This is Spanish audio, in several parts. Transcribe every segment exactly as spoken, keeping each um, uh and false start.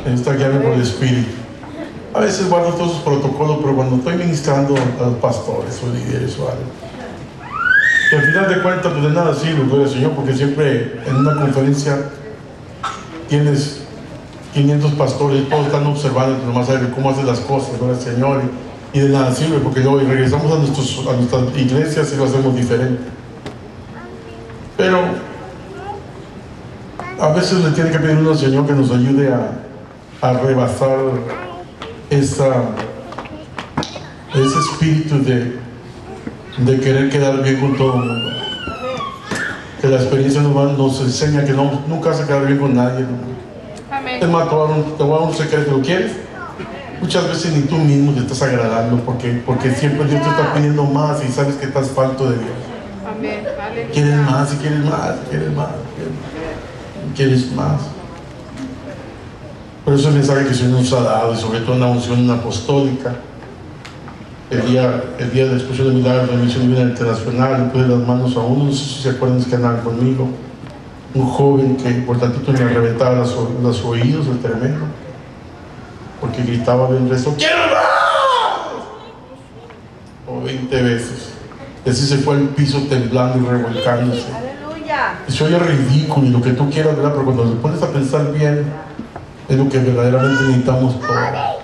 Necesito guiarme por el Espíritu. A veces guardo todos esos protocolos, pero cuando estoy ministrando a los pastores o líderes o algo, y al final de cuentas, pues de nada sirve, gloria al Señor, porque siempre en una conferencia tienes quinientos pastores y todos están observando nomás saber cómo hacen las cosas, gloria al Señor, y, y de nada sirve, porque luego regresamos a, nuestros, a nuestras iglesias y lo hacemos diferente. Pero a veces le tiene que pedir uno al Señor que nos ayude a, a rebasar esa, ese espíritu de, de querer quedar bien con todo el mundo. Que la experiencia nos, va, nos enseña que no, nunca vas a quedar bien con nadie, ¿no? Amén. Te mato a un, te voy a dar un secreto, ¿lo quieres? Muchas veces ni tú mismo te estás agradando porque, porque siempre Dios te está pidiendo más y sabes que estás falto de Dios. Amén. Quieres más y quieres más, quieres más, quieres más. Por eso el mensaje que el Señor nos ha dado, y sobre todo en la unción apostólica, el día, el día de la exposición de milagros de la Misión Divina Internacional, le puse las manos a uno, no sé si se acuerdan que andaban conmigo, un joven que por tantito me reventaba los, los oídos, el tremendo, porque gritaba bien rezo, ¡quiero más! O veinte veces. Y así se fue al piso temblando y revolcándose. ¡Aleluya! Y se oye ridículo y lo que tú quieras, ¿verdad? Pero cuando te pones a pensar bien, es lo que verdaderamente necesitamos todos.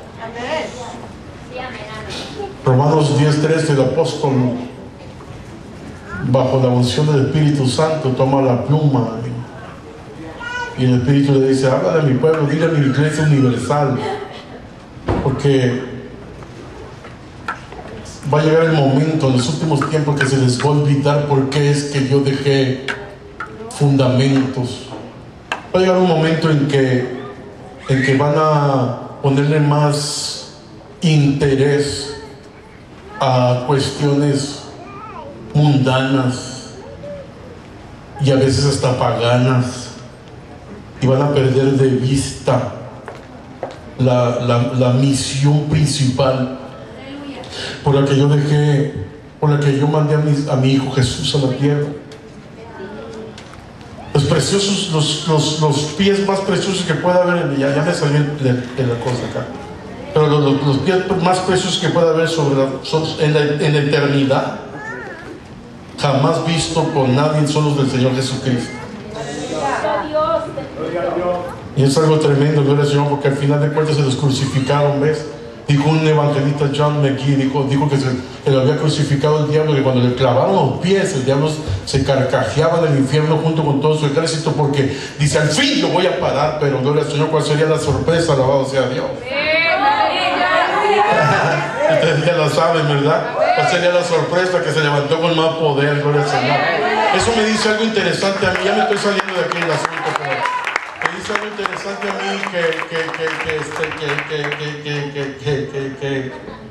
Romanos diez trece, el apóstol, bajo la unción del Espíritu Santo, toma la pluma y, y el Espíritu le dice, habla de mi pueblo, dile a mi iglesia universal, porque va a llegar el momento en los últimos tiempos que se les va a olvidar por qué es que yo dejé fundamentos. Va a llegar un momento en que, en que van a ponerle más interés a cuestiones mundanas y a veces hasta paganas, y van a perder de vista la, la, la misión principal por la que yo dejé, por la que yo mandé a mi, a mi hijo Jesús a la tierra. Los preciosos, los, los, los pies más preciosos que pueda haber, ya, ya me salió de, de la cosa acá, pero los, los, los pies más preciosos que pueda haber sobre la, son, en, la, en la eternidad, jamás visto por nadie, son los del Señor Jesucristo. Y es algo tremendo, gloria al Señor, porque al final de cuentas se los crucificaron, ¿ves? Dijo un evangelista, John McGee, dijo, dijo que, se, que lo había crucificado el diablo, que cuando le clavaron los pies, el diablo se carcajeaba en el infierno junto con todo su ejército, porque dice, al fin lo voy a parar, pero gloria al Señor, ¿cuál sería la sorpresa? Alabado sea Dios. Ustedes ya lo saben, ¿verdad? ¿Cuál sería la sorpresa? Que se levantó con más poder, gloria al Señor. Eso me dice algo interesante a mí, ya me estoy saliendo de aquí el asunto, pero me dice algo interesante a mí que, que, que, que, este, que, que, que, que, que, que, que,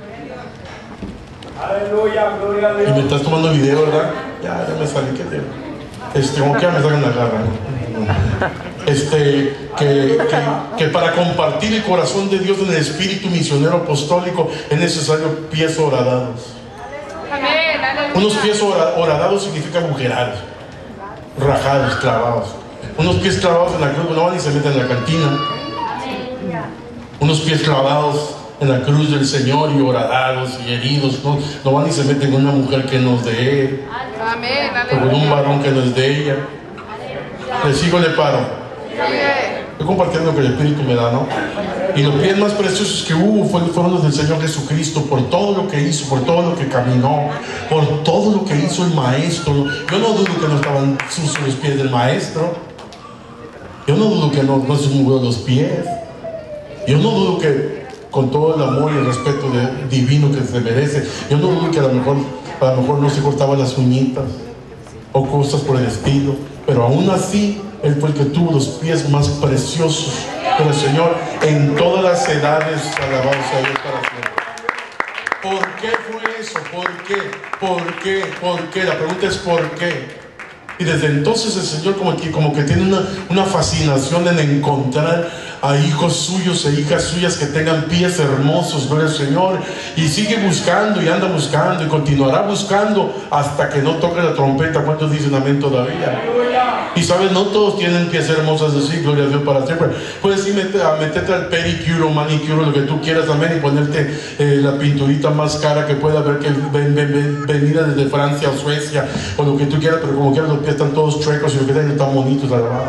aleluya, gloria a Dios. Y me estás tomando video, ¿verdad? Ya, ya me salí, ¿qué te? Este, como que ya me sacan la garra, ¿no? Este, que, que, que para compartir el corazón de Dios en el espíritu misionero apostólico es necesario pies horadados. Unos pies horadados significa agujerados, rajados, clavados. Unos pies clavados en la cruz no van y se meten en la cantina. Unos pies clavados en la cruz del Señor y horadados y heridos, no, no van y se meten con una mujer que no es de él, o con un varón que no es de ella. Le sigo, le paro. Estoy compartiendo lo que el Espíritu me da, ¿no? Y los pies más preciosos que hubo fueron los del Señor Jesucristo, por todo lo que hizo, por todo lo que caminó, por todo lo que hizo el Maestro. Yo no dudo que no estaban sucios los pies del Maestro. Yo no dudo que no, no se movió los pies. Yo no dudo que, con todo el amor y el respeto de, divino que se merece, yo no dudo que a lo mejor, a lo mejor no se cortaban las uñitas o cosas por el estilo, pero aún así él fue el que tuvo los pies más preciosos con el Señor en todas las edades. Alabado sea Dios para siempre. ¿Por qué fue eso? ¿Por qué? ¿Por qué? ¿Por qué? La pregunta es ¿por qué? Y desde entonces el Señor como que, como que tiene una, una fascinación en encontrar a hijos suyos e hijas suyas que tengan pies hermosos, gloria al Señor, y sigue buscando y anda buscando y continuará buscando hasta que no toque la trompeta. ¿Cuántos dicen amén todavía? Y sabes, no todos tienen pies hermosos así, gloria a Dios para siempre. Puedes ir meter, a meterte al pedicure o manicure, lo que tú quieras también, y ponerte eh, la pinturita más cara que pueda haber, que ven, ven, ven, venida desde Francia o Suecia, o lo que tú quieras, pero como quieras los pies están todos chuecos y los pies están bonitos.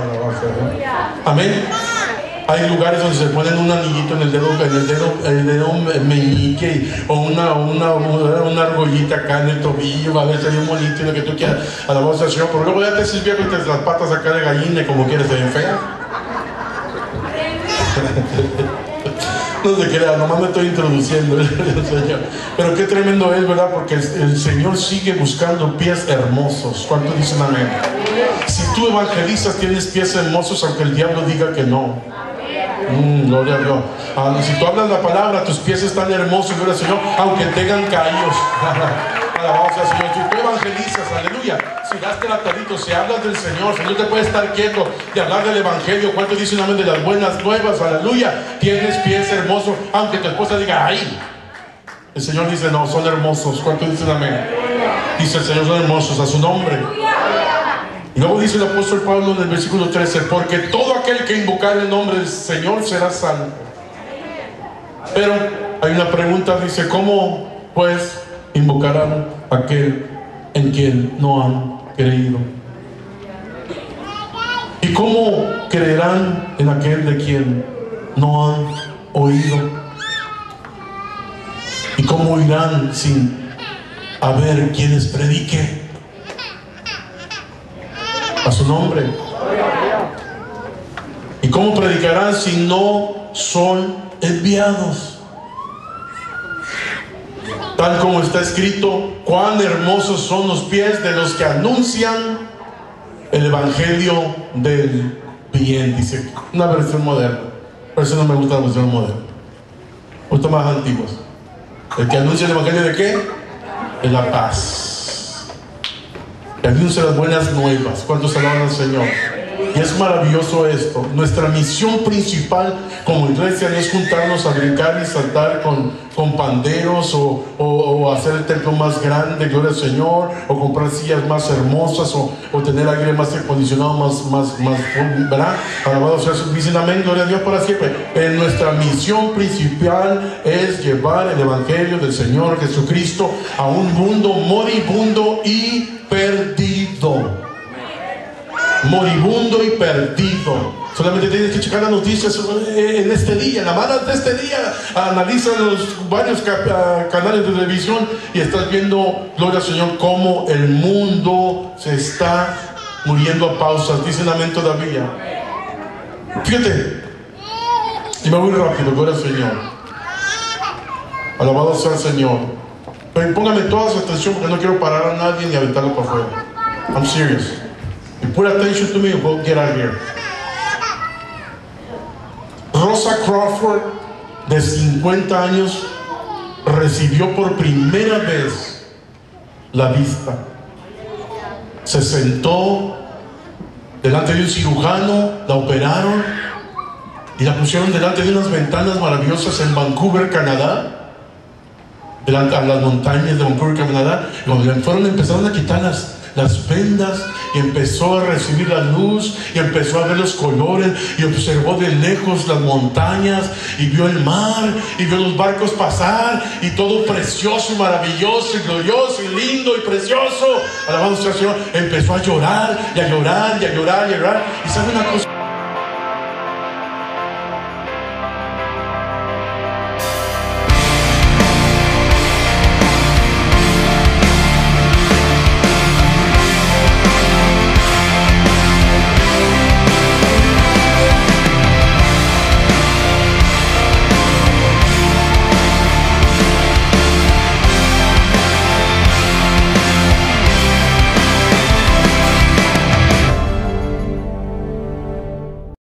Amén. Hay lugares donde se ponen un anillito en el dedo, en el dedo, el dedo meñique, o una, una, una, una argollita acá en el tobillo, a veces bien bonito y lo que tú quieras. Alabado sea el Señor, pero luego ya te sirvió con las patas acá de gallina y como quieres, se ven feas. No se crea, nomás me estoy introduciendo. Pero qué tremendo es, ¿verdad? Porque el, el Señor sigue buscando pies hermosos. ¿Cuántos dicen amén? Si tú evangelizas, tienes pies hermosos, aunque el diablo diga que no. Mm, gloria a Dios. Ah, si tú hablas la palabra, tus pies están hermosos, gloria al Señor, aunque tengan caídos. Alabado sea el Señor. Si tú evangelizas, aleluya, si das tratadito, si hablas del Señor, si no te puedes estar quieto de hablar del Evangelio, ¿cuántos dicen amén de las buenas nuevas? Aleluya, tienes pies hermosos, aunque tu esposa diga, ay. El Señor dice, no, son hermosos. ¿Cuántos dicen amén? Dice el Señor, son hermosos a su nombre. Y luego dice el apóstol Pablo en el versículo trece, porque todo aquel que invocar el nombre del Señor será salvo. Pero hay una pregunta, dice, ¿cómo pues invocarán a aquel en quien no han creído? ¿Y cómo creerán en aquel de quien no han oído? ¿Y cómo irán sin haber quienes predique a su nombre? ¿Y cómo predicarán si no son enviados? Tal como está escrito, cuán hermosos son los pies de los que anuncian el evangelio del bien. Dice una versión moderna. Por eso no me gusta la versión moderna, me gustan más antiguos. El que anuncia el evangelio de qué? De la paz. Que anuncia las buenas nuevas. ¿Cuántos alaban al Señor? Y es maravilloso esto. Nuestra misión principal como iglesia no es juntarnos a brincar y saltar con, con panderos o, o, o hacer el templo más grande, gloria al Señor, o comprar sillas más hermosas o, o tener aire más acondicionado, más, más, más, ¿verdad? Alabado sea su, dicen amén, gloria a Dios para siempre. En nuestra misión principal es llevar el evangelio del Señor Jesucristo a un mundo moribundo y perdido. Moribundo y perdido. Solamente tienes que checar las noticias en este día, en la mano de este día. Analiza los varios canales de televisión y estás viendo, gloria al Señor, cómo el mundo se está muriendo a pausas. Dicen amén todavía. Fíjate, y me voy rápido, gloria al Señor. Alabado sea el Señor. Pero póngame toda su atención porque no quiero parar a nadie ni aventarlo para afuera. I'm serious. Put attention to me, we'll get out of here. Rosa Crawford, de cincuenta años, recibió por primera vez la vista. Se sentó delante de un cirujano, la operaron y la pusieron delante de unas ventanas maravillosas en Vancouver, Canadá, delante a las montañas de Vancouver, Canadá. Y cuando fueron, empezaron a quitar las las vendas y empezó a recibir la luz y empezó a ver los colores y observó de lejos las montañas y vio el mar y vio los barcos pasar y todo precioso y maravilloso y glorioso y lindo y precioso. Alabado sea el Señor. Empezó a llorar y a llorar y a llorar y a llorar. Y sabe una cosa,